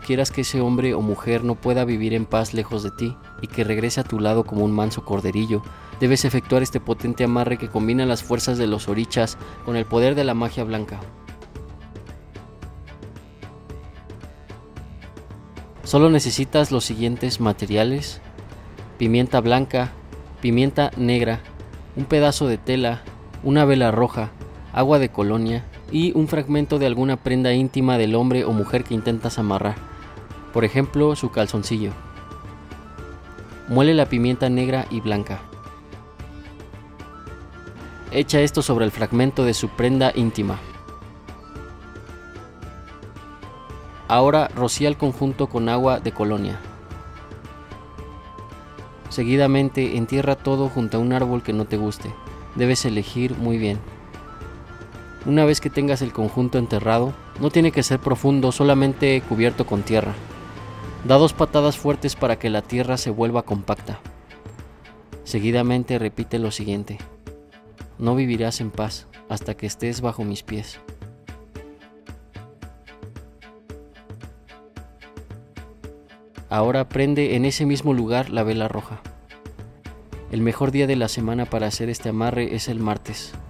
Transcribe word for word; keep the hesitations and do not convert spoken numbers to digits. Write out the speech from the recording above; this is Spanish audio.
quieras que ese hombre o mujer no pueda vivir en paz lejos de ti y que regrese a tu lado como un manso corderillo, debes efectuar este potente amarre que combina las fuerzas de los orichas con el poder de la magia blanca. Solo necesitas los siguientes materiales: pimienta blanca, pimienta negra, un pedazo de tela, una vela roja, agua de colonia y un fragmento de alguna prenda íntima del hombre o mujer que intentas amarrar, por ejemplo su calzoncillo. Muele la pimienta negra y blanca. Echa esto sobre el fragmento de su prenda íntima. Ahora rocía el conjunto con agua de colonia. Seguidamente entierra todo junto a un árbol que no te guste. Debes elegir muy bien. Una vez que tengas el conjunto enterrado, no tiene que ser profundo, solamente cubierto con tierra. Da dos patadas fuertes para que la tierra se vuelva compacta. Seguidamente repite lo siguiente: no vivirás en paz hasta que estés bajo mis pies. Ahora prende en ese mismo lugar la vela roja. El mejor día de la semana para hacer este amarre es el martes.